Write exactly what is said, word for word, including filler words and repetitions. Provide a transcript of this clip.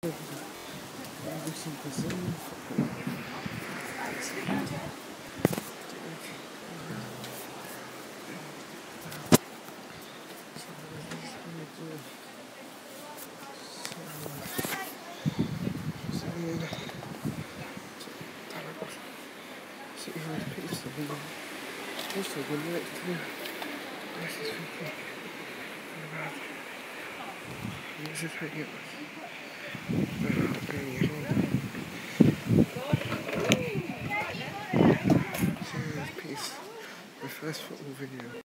Bisschen Personen. This is pretty good. Peace. My first football video.